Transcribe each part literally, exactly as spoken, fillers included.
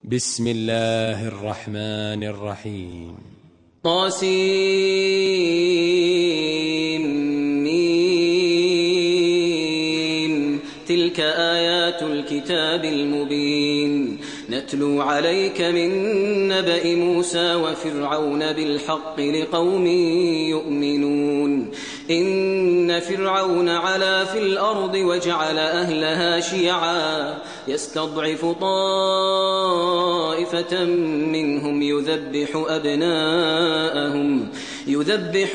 بسم الله الرحمن الرحيم. طاسيم. تلك آيات الكتاب المبين نتلو عليك من نبأ موسى وفرعون بالحق لقوم يؤمنون. إن فرعون علا في الأرض وجعل أهلها شيعا يستضعف طائفة منهم يذبح أبناءهم يذبح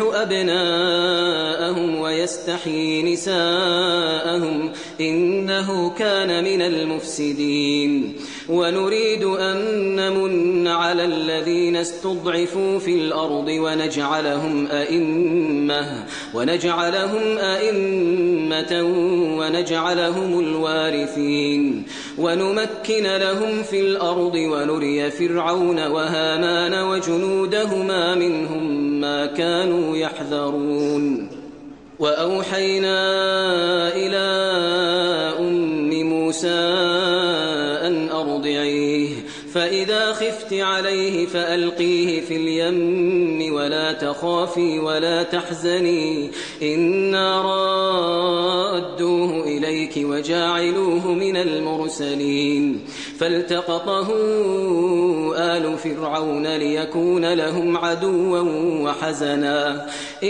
أبناءهم ويستحيي نساءهم إنه كان من المفسدين. ونريد أن نمن على الذين استضعفوا في الأرض ونجعلهم أئمة ونجعلهم أئمة ونجعلهم الوارثين ونمكن لهم في الأرض ونري فرعون وهامان وجنودهما منهم ما كانوا يحذرون. وأوحينا إلى أم موسى أن أرضعيه فإذا خفت عليه فألقيه في اليم ولا تخافي ولا تحزني إنا رادوه إليك وجاعلوه من المرسلين. فالتقطه آل فرعون ليكون لهم عدوا وحزنا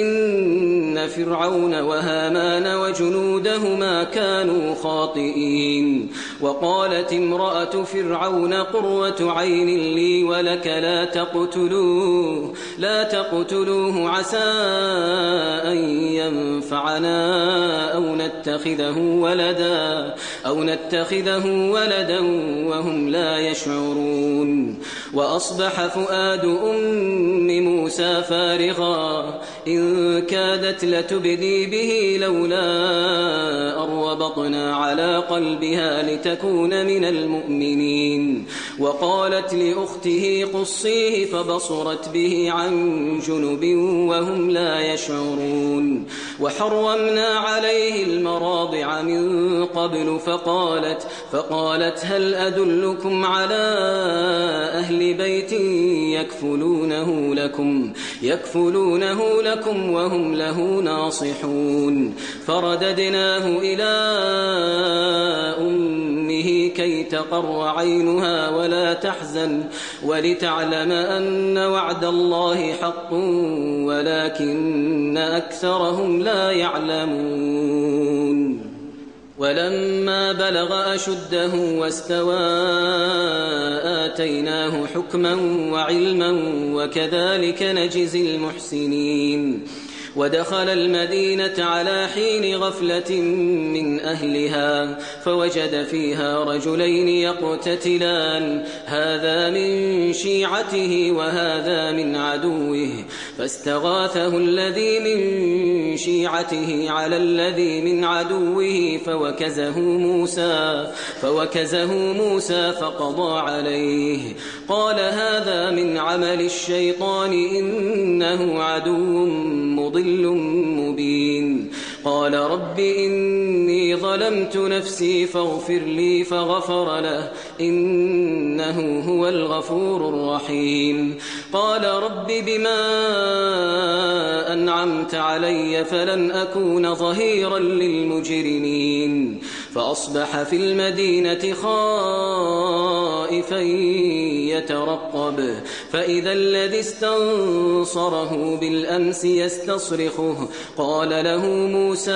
إن فرعون وهامان وجنودهما كانوا خاطئين. وقالت امرأة فرعون قرة عين لي ولك لا تقتلوه لا تقتلوه عسى أن ينفعنا أو نتخذه ولدا أو نتخذه ولدا وهم لا يشعرون. وأصبح فؤاد أم موسى فارغا إن كادت لتبدي به لولا أن ربطنا على قلبها لتكون من المؤمنين. وقالت لأخته قصيه فبصرت به عن جنب وهم لا يشعرون. وحرمنا عليه المراضع من قبل فقالت, فقالت هل أدلكم على أهل بيت يكفلونه لكم, يكفلونه لكم وهم له ناصحون. فرددناه إلى أمه كي تقر عينها ولا تحزن ولتعلم أن وعد الله حق ولكن أكثرهم لا يعلمون. ولما بلغ أشده واستوى آتيناه حكما وعلما وكذلك نجزي المحسنين. ودخل المدينة على حين غفلة من أهلها فوجد فيها رجلين يقتتلان هذا من شيعته وهذا من عدوه فاستغاثه الذي من شيعته على الذي من عدوه فوكزه موسى, فوكزه موسى فقضى عليه قال هذا من عمل الشيطان إنه عدو مضل مبين. قال رب إني ظلمت نفسي فاغفر لي فغفر له إنه هو الغفور الرحيم. قال رب بما أنعمت علي فلن أكون ظهيرا للمجرمين. فأصبح في المدينة خائفا يترقب فإذا الذي استنصره بالأمس يستصرخه قال له موسى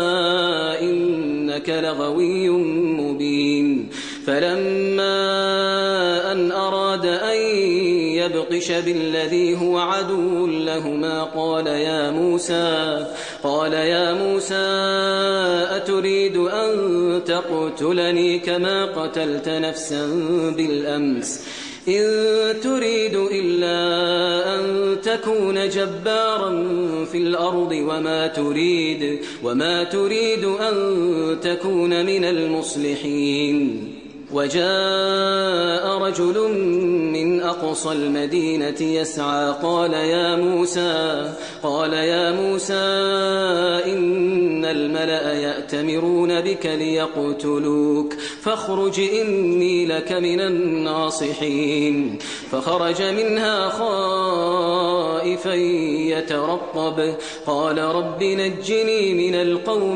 إنك لغوي مبين. فلما أن أراد أن يبطش بالذي هو عدو لهما قال يا موسى قال يا موسى أتريد أن تقتلني كما قتلت نفسا بالأمس إن تريد إلا أن تكون جبارا في الأرض وما تريد وما تريد أن تكون من المصلحين. وجاء رجل من أقصى المدينة يسعى قال يا موسى قال يا موسى إن الملأ يأتمرون بك ليقتلوك فاخرج إني لك من الناصحين فخرج منها خائفا يترقب قال رب نجني من القوم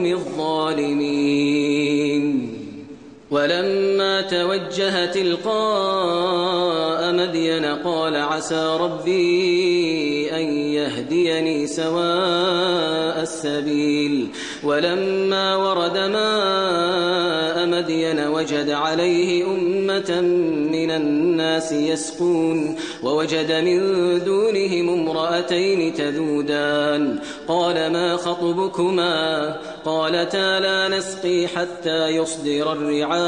الظالمين ولما توجه تلقاء مدين قال عسى ربي أن يهديني سواء السبيل ولما ورد ماء مدين وجد عليه أمة من الناس يسقون ووجد من دونهم امرأتين تذودان قال ما خطبكما قالتا لا نسقي حتى يصدر الرعاء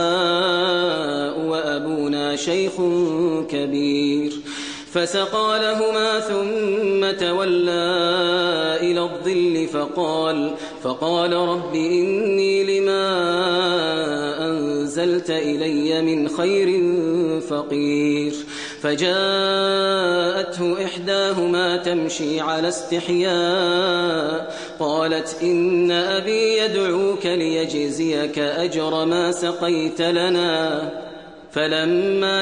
وأبونا شيخ كبير فسقى لهما ثم تولى إلى الظل فقال فقال رب إني لما أنزلت إلي من خير فقير فجاءته إحداهما تمشي على استحياء قالت إن أبي يدعوك ليجزيك أجر ما سقيت لنا فلما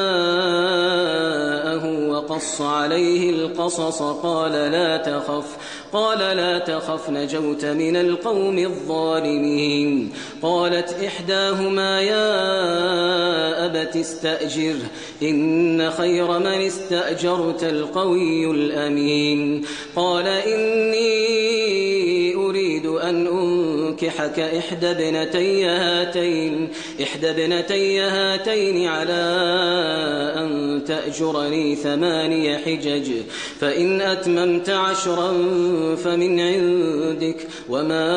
جاءه وقص عليه القصص قال لا تخف قال لا تخف نجوت من القوم الظالمين قالت إحداهما يا أبت استأجره إن خير من استأجرت القوي الأمين قال إني أريد أن أنكحك إحدى ابنتي هاتين إحدى ابنتي هاتين على أن تأجرني ثماني حجج فإن أتممت عشرا فمن عندك وما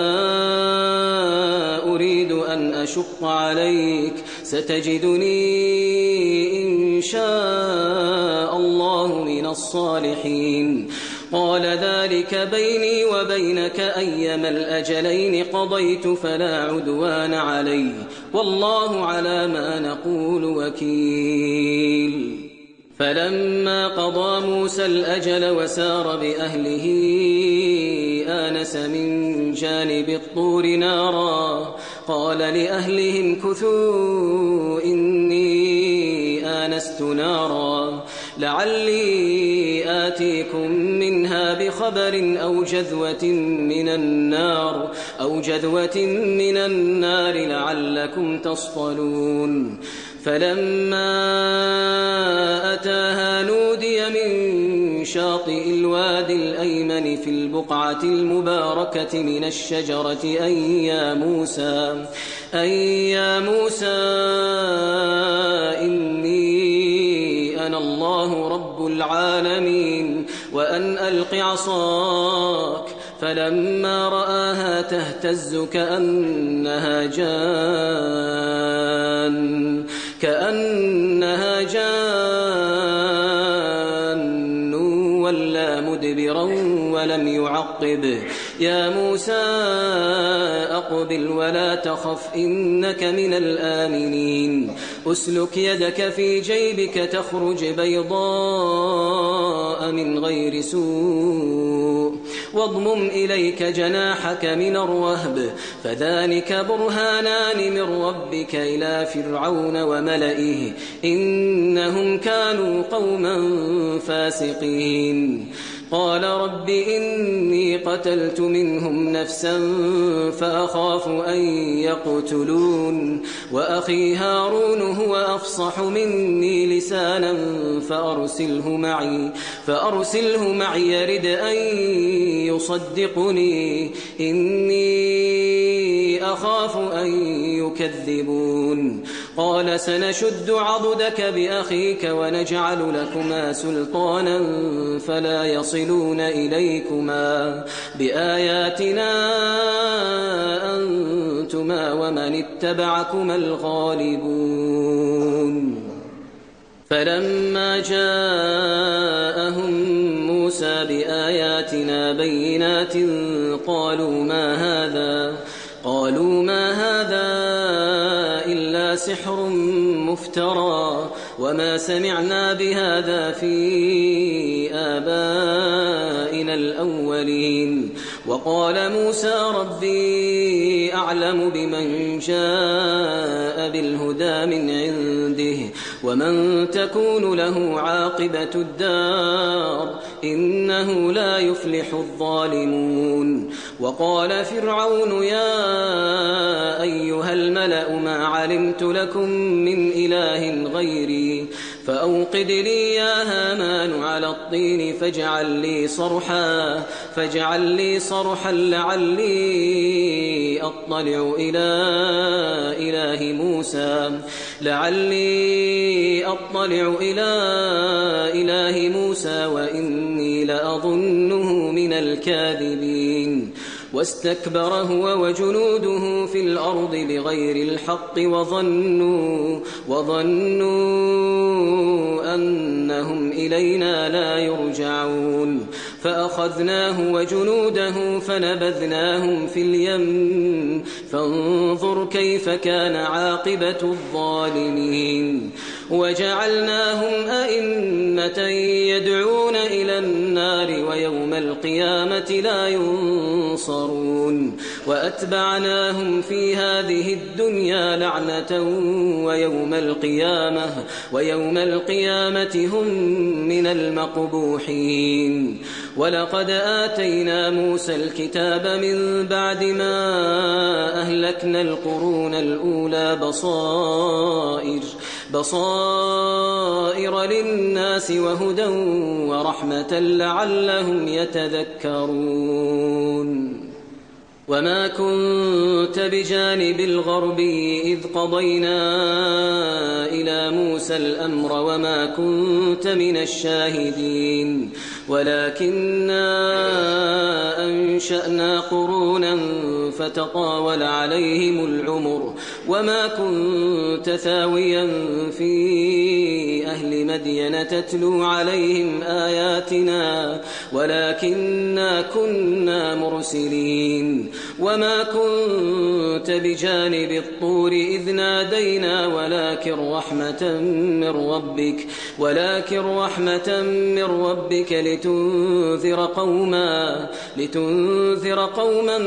أريد أن أشق عليك ستجدني إن شاء الله من الصالحين قال ذلك بيني وبينك أيما الأجلين قضيت فلا عدوان علي والله على ما نقول وكيل فلما قضى موسى الأجل وسار بأهله آنس من جانب الطور نارا قال لأهلهم كثوا إني آنست نارا لعلي آتيكم منها بخبر أو جذوة من النار أو جذوة من النار لعلكم تصطلون فلما أتاها نودي من شاطئ الوادي الأيمن في البقعة المباركة من الشجرة أي يا موسى أي يا موسى إني أنا الله رب العالمين وأن ألق عصاك فلما رآها تهتز كأنها جان كأنها جان ولا مدبرا ولم يعقب يا موسى أقبل ولا تخف إنك من الآمنين أسلك يدك في جيبك تخرج بيضاء من غير سوء واضمم إليك جناحك من الرهب فذلك برهانان من ربك إلى فرعون وملئه إنهم كانوا قوما فاسقين قال رب إني قتلت منهم نفسا فأخاف أن يقتلون وأخي هارون هو أفصح مني لسانا فأرسله معي فأرسله معي يرد أن يصدقني إني أخاف أن يكذبون قال سنشد عضدك بأخيك ونجعل لكما سلطانا فلا يصلون إليكما بآياتنا أنتما ومن اتبعكما الغالبون فلما جاءهم موسى بآياتنا بينات قالوا ما هذا قالوا ما هذا إلا سحر مفترى وما سمعنا بهذا في آبائنا الأولين. وقال موسى ربي أعلم بمن جاء بالهدى من عنده ومن تكون له عاقبة الدار إنه لا يفلح الظالمون. وقال فرعون يا أيها الملأ ما علمت لكم من إله غيري فأوقد لي يا هامان على الطين فاجعل لي صرحا فاجعل لي صرحا لعلي أطلع إلى إله موسى لعلي أطلع إلى إله موسى وإني لأظنه من الكاذبين. واستكبر هو وجنوده في الأرض بغير الحق وظنوا, وظنوا أنهم إلينا لا يرجعون. فأخذناه وجنوده فنبذناهم في اليم فانظر كيف كان عاقبة الظالمين. وجعلناهم أئمة يدعون إلى النار ويوم القيامة لا ينصرون. وأتبعناهم في هذه الدنيا لعنة ويوم القيامة ويوم القيامة هم من المقبوحين. ولقد آتينا موسى الكتاب من بعد ما أهلكنا القرون الأولى بصائر بصائر للناس وهدى ورحمة لعلهم يتذكرون. وما كنت بجانب الغربي إذ قضينا إلى موسى الأمر وما كنت من الشاهدين ولكننا أنشأنا قرونا فتطاول عليهم العمر وما كنت ثاويا في أهل مدين تتلو عليهم آياتنا ولكننا كنا مرسلين. وما كنت بجانب الطور إذ نادينا ولكن رحمة من ربك ولكن رحمة من ربك لتنذر قوما لتنذر قوما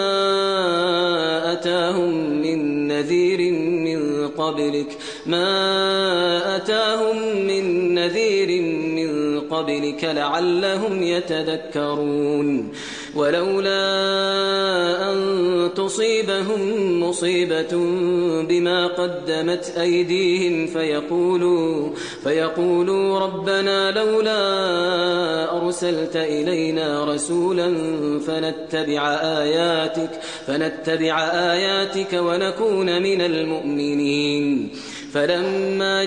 ما أتاهم من نذير من قبلك ما أتاهم من نذير من قبلك لعلهم يتذكرون. ولولا أن تصيبهم مصيبة بما قدمت أيديهم فيقولوا, فيقولوا ربنا لولا أرسلت إلينا رسولا فنتبع آياتك, فنتبع آياتك ونكون من المؤمنين. فلما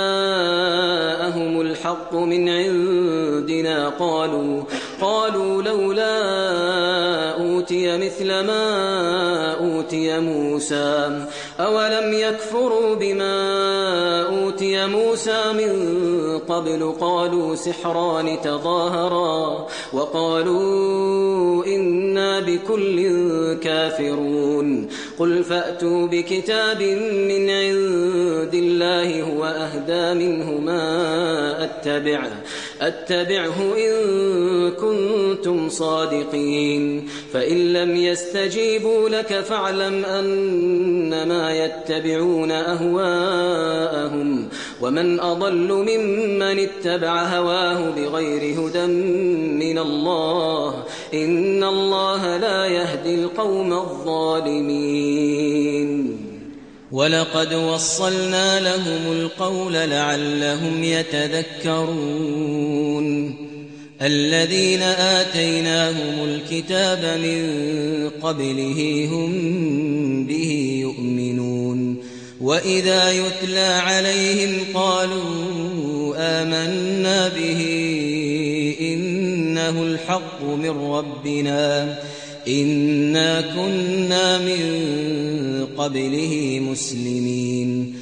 جاءهم الحق من عندنا قالوا, قالوا لولا أوتي مثل ما أوتي موسى أولم يكفروا بما أوتي موسى من قبل قالوا سحران تظاهرا وقالوا إنا بكل كافرون. قل فأتوا بكتاب من عند الله هو أهدى منه ما أتبعه, أتبعه إن كنتم صادقين. فإن لم يستجيبوا لك فاعلم أنما يتبعون أهواءهم ومن أضل ممن اتبع هواه بغير هدى من الله إن الله لا يهدي القوم الظالمين. ولقد وصلنا لهم القول لعلهم يتذكرون. الذين آتيناهم الكتاب من قبله هم به يؤمنون. وإذا يتلى عليهم قالوا آمنا به إنه الحق من ربنا إنا كنا من قبله مسلمين.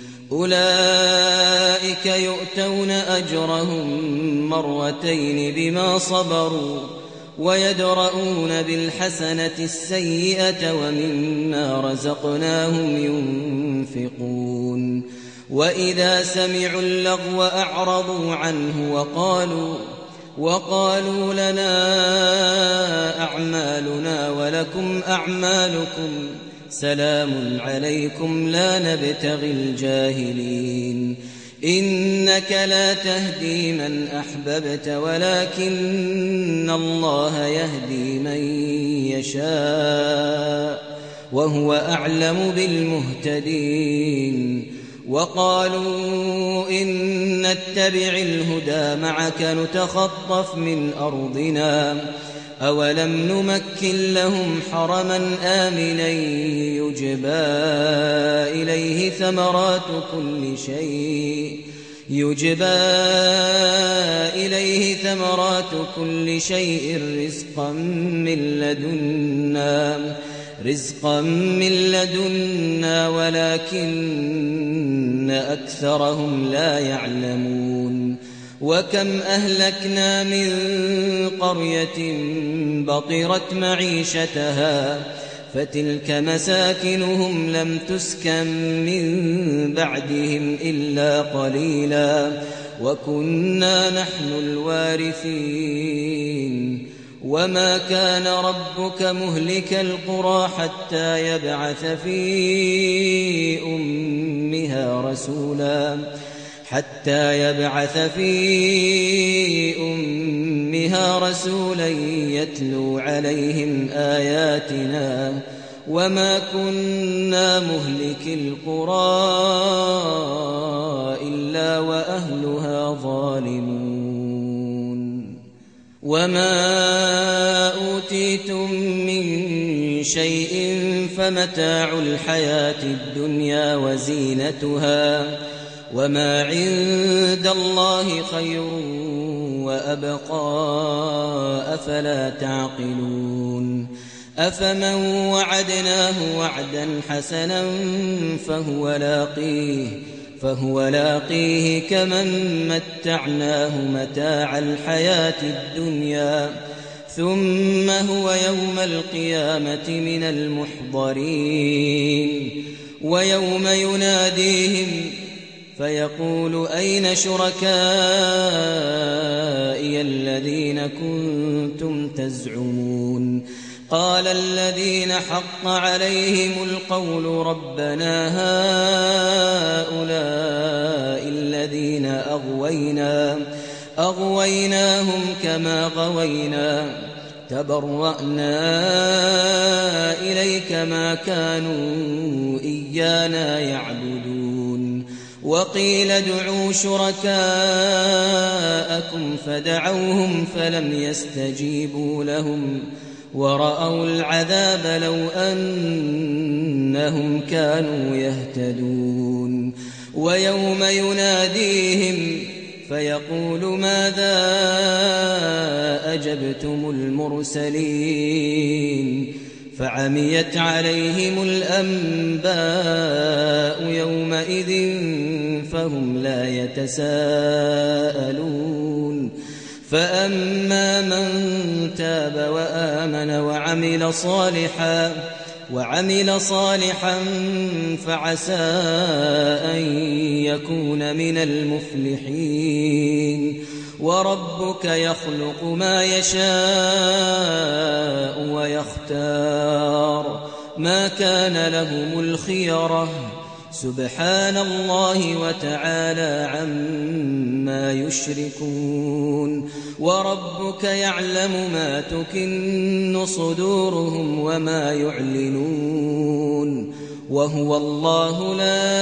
أولئك يؤتون أجرهم مرتين بما صبروا ويدرؤون بالحسنة السيئة ومما رزقناهم ينفقون. وإذا سمعوا اللغو أعرضوا عنه وقالوا وقالوا لنا أعمالنا ولكم أعمالكم سلام عليكم لا نبتغي الجاهلين إنك لا تهدي من أحببت ولكن الله يهدي من يشاء وهو أعلم بالمهتدين وقالوا إن نتبع الهدى معك نتخطف من أرضنا أولم نمكن لهم حرما آمنا يجبى إليه ثمرات كل شيء يجبى إليه ثمرات كل شيء رزقا من لدنا رزقا من لدنا ولكن أكثرهم لا يعلمون وكم أهلكنا من قرية بطرت معيشتها فتلك مساكنهم لم تسكن من بعدهم إلا قليلا وكنا نحن الوارثين وما كان ربك مهلك القرى حتى يبعث في أمها رسولا حتى يبعث في أمها رسولا يتلو عليهم آياتنا وما كنا مهلك القرى إلا وأهلها ظالمون وما أوتيتم من شيء فمتاع الحياة الدنيا وزينتها وما عند الله خير وأبقى أفلا تعقلون أفمن وعدناه وعدا حسنا فهو لاقيه فهو لاقيه كمن متعناه متاع الحياة الدنيا ثم هو يوم القيامة من المحضرين ويوم يناديهم فيقول أين شركائي الذين كنتم تزعمون قال الذين حق عليهم القول ربنا هؤلاء الذين أغوينا أغويناهم كما غوينا تبرأنا إليك ما كانوا إيانا يعبدون وقيل ادعوا شركاءكم فدعوهم فلم يستجيبوا لهم ورأوا العذاب لو أنهم كانوا يهتدون ويوم يناديهم فيقول ماذا أجبتم المرسلين فعميت عليهم الأنباء يومئذ فهم لا يتساءلون فأما من تاب وآمن وعمل صالحا وعمل صالحا فعسى أن يكون من المفلحين وربك يخلق ما يشاء ويختار ما كان لهم الخيرة سبحان الله وتعالى عما يشركون وربك يعلم ما تكن صدورهم وما يعلنون وهو الله لا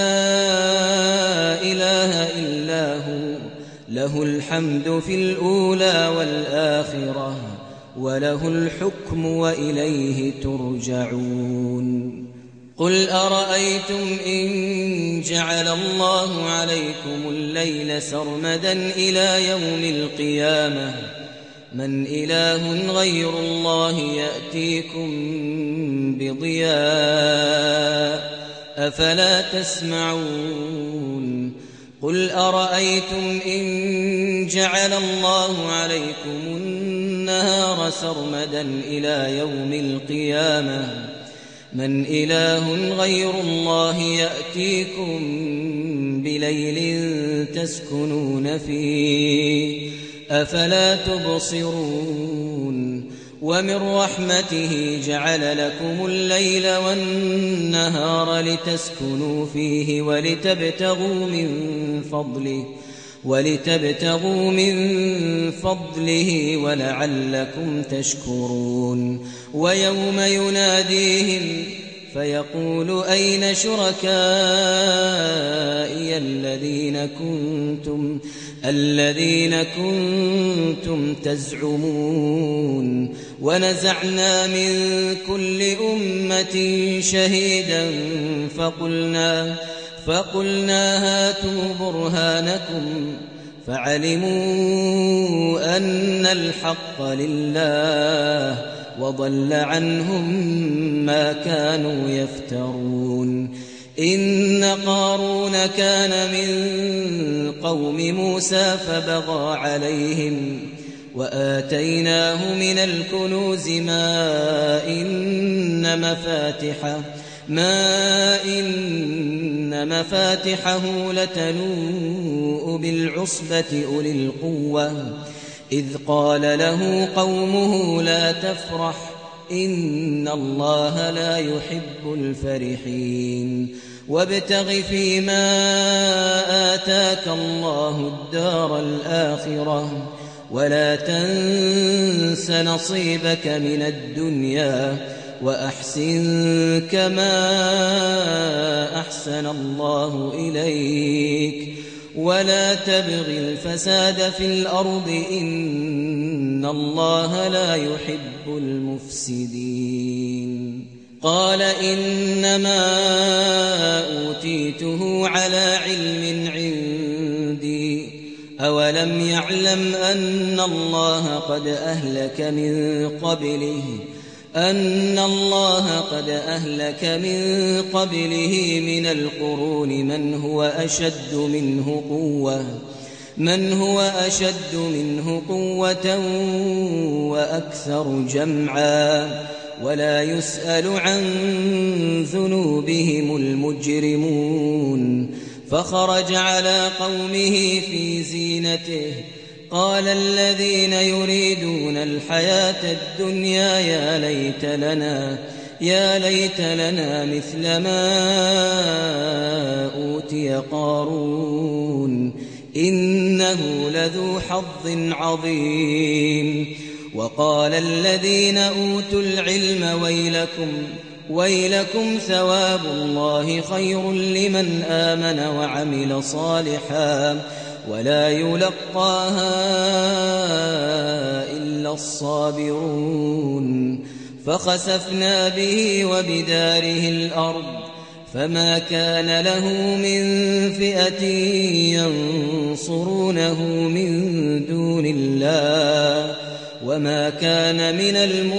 إله إلا هو له الحمد في الأولى والآخرة وله الحكم وإليه ترجعون قل أرأيتم إن جعل الله عليكم الليل سرمدا إلى يوم القيامة من إله غير الله يأتيكم بضياء أفلا تسمعون قل أرأيتم إن جعل الله عليكم النهار سرمدا إلى يوم القيامة من إله غير الله يأتيكم بليل تسكنون فيه أفلا تبصرون ومن رحمته جعل لكم الليل والنهار لتسكنوا فيه ولتبتغوا من فضله ولتبتغوا من فضله ولعلكم تشكرون ويوم يناديهم فيقول أين شركائي الذين كنتم الذين كنتم تزعمون ونزعنا من كل أمة شهيدا فقلنا فقلنا هاتوا برهانكم فعلموا أن الحق لله وضل عنهم ما كانوا يفترون إن قارون كان من قوم موسى فبغى عليهم وآتيناه من الكنوز ما إن مفاتحه ما إن مفاتحه لتنوء بالعصبة أولي القوة إذ قال له قومه لا تفرح إن الله لا يحب الفرحين وابتغ فيما آتاك الله الدار الآخرة ولا تنس نصيبك من الدنيا وأحسن كما أحسن الله إليك ولا تبغ الفساد في الأرض إن الله لا يحب المفسدين قال إنما أوتيته على علم عندي أولم يعلم أن الله قد أهلك من قبله أن الله قد أهلك من قبله من القرون من هو أشد منه قوة من هو أشد منه قوة وأكثر جمعا ولا يسأل عن ذنوبهم المجرمون فخرج على قومه في زينته قال الذين يريدون الحياة الدنيا يا ليت لنا يا ليت لنا مثل ما أوتي قارون إنه لذو حظ عظيم وقال الذين أوتوا العلم ويلكم ويلكم ثواب الله خير لمن آمن وعمل صالحا ولا يلقاها إلا الصابرون فخسفنا به وبداره الأرض فما كان له من فئة ينصرونه من دون الله وما كان من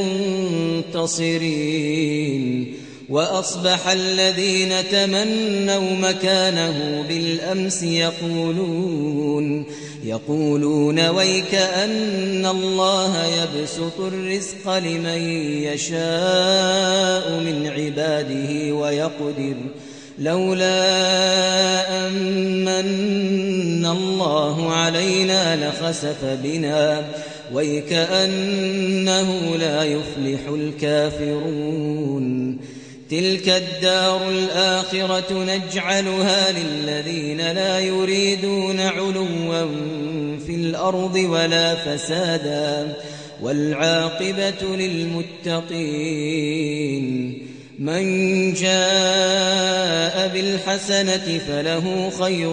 المنتصرين وأصبح الذين تمنوا مكانه بالأمس يقولون يقولون ويك أن الله يبسط الرزق لمن يشاء من عباده ويقدر لولا أمن الله علينا لخسف بنا ويكأنه لا يفلح الكافرون تلك الدار الآخرة نجعلها للذين لا يريدون علوا في الأرض ولا فسادا والعاقبة للمتقين من جاء بالحسنة فله خير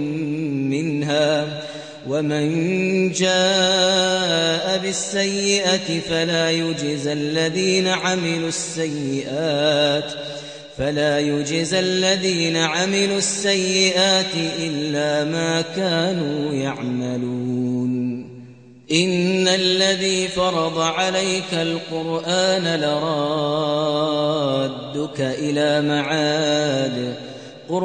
منها ومن جاء بالسيئة فلا يجزى الذين عملوا السيئات فلا يجزى الذين عملوا السيئات إلا ما كانوا يعملون إن الذي فرض عليك القرآن لرادك إلى معاد قل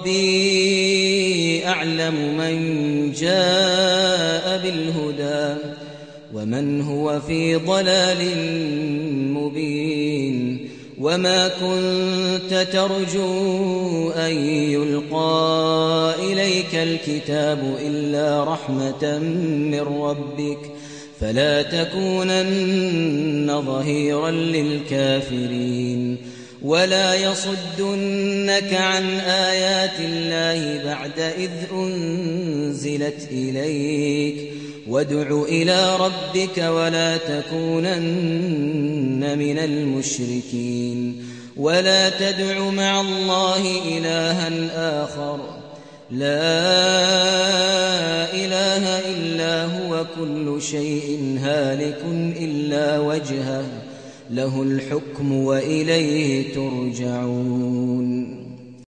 ربي أعلم من جاء بالهدى ومن هو في ضلال مبين وما كنت ترجو أن يلقى إليك الكتاب إلا رحمة من ربك فلا تكونن ظهيرا للكافرين ولا يصدنك عن آيات الله بعد إذ أنزلت إليك وادع إلى ربك ولا تكونن من المشركين ولا تدع مع الله إلها آخر لا إله إلا هو كل شيء هالك إلا وجهه له الحكم وإليه ترجعون